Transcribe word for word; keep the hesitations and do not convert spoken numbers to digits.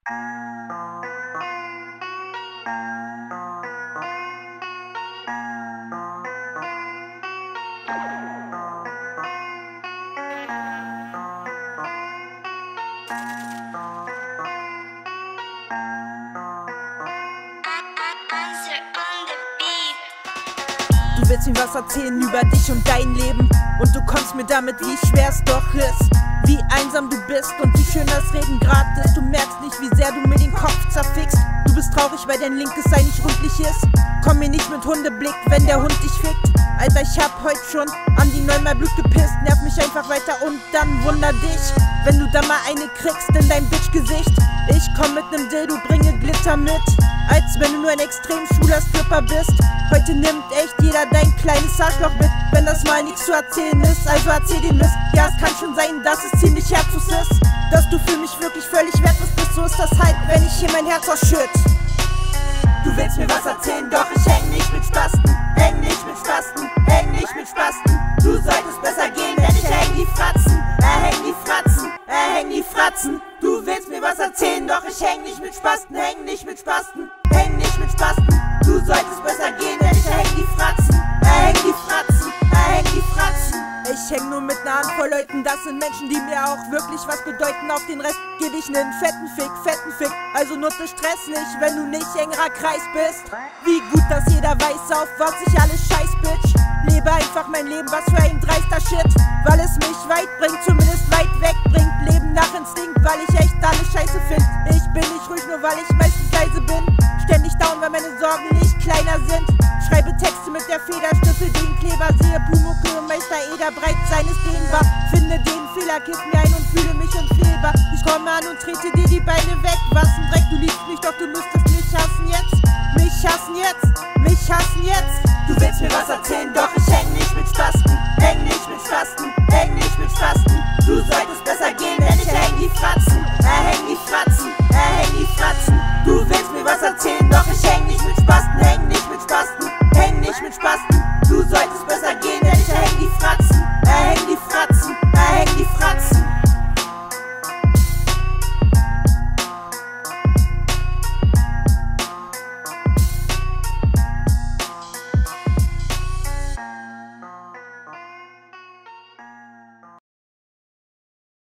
Du willst mir was erzählen über dich und dein Leben, und du kommst mir damit, wie schwer es doch ist, wie einsam du bist und wie schön das Reden grad ist. Du merkst nicht, wie sehr du mir den Kopf zerfickst. Du bist traurig, weil dein linkes Ei nicht rundlich ist. Komm mir nicht mit Hundeblick, wenn der Hund dich fickt. Alter, ich hab heut schon an die neunmal Blut gepisst. Nerv mich einfach weiter und dann wunder dich, wenn du da mal eine kriegst in dein Bitch-Gesicht. Ich komm mit nem Dildo, bringe Glitter mit, als wenn du nur ein extrem schwuler Stripper bist. Heute nimmt echt jeder dein kleines Arschloch mit, wenn das mal nichts zu erzählen ist, also erzähl den Mist. Ja, es kann schon sein, dass es ziemlich herzlos ist, dass du für mich wirklich völlig wertlos bist. So ist das halt, wenn ich hier mein Herz ausschütt. Du willst mir was erzählen, doch ich häng nicht mit Spasten. Häng nicht mit Spasten, häng nicht mit Spasten. Du solltest besser gehen, denn ich häng die Fratzen. Er häng die Fratzen, er häng die Fratzen. Du willst mir was erzählen, doch ich häng nicht mit Spasten. Häng nicht mit Spasten, häng nicht mit Spasten. Du solltest besser gehen, denn ich häng die Fratzen. Er häng die Fratzen, er häng die Fratzen. Ich häng nur mit ner Handvoll Leuten, das sind Menschen, die mir auch wirklich was bedeuten. Auf den Rest geb ich nen fetten Fick, fetten Fick. Also nutze Stress nicht, wenn du nicht engerer Kreis bist. Wie gut, dass jeder weiß, auf was ich alles scheiß, Bitch. Lebe einfach mein Leben, was für ein dreister Shit. Weil es mich weit bringt, zumindest weit weg bringt. Leben nach Instinkt, weil ich echt alles scheiße find. Ich bin nicht ruhig, nur weil ich meistens leise bin. Ständig down, weil meine Sorgen nicht kleiner sind. Schreibe Texte mit der Federstifte, den Kleber. Sehe Pumuckl und Meister Eder breit seines dehnbar. Finde den Fehler, kipp mir ein und fühle mich unfehlbar. Ich komme an und trete dir die Beine weg. Was ein Dreck, du liebst mich, doch du müsstest mich hassen jetzt. Mich hassen jetzt, mich hassen jetzt. Du willst mir was erzählen, doch ich häng nicht mit Spasten. Häng nicht mit Spasten, häng nicht mit Spasten. Du solltest besser gehen, denn ich häng die Fratzen. Er häng die Fratzen, er häng die Fratzen. Du willst mir was erzählen, doch ich häng nicht mit Spasten. Häng nicht mit Spasten, häng nicht mit Spasten. Du solltest besser gehen, denn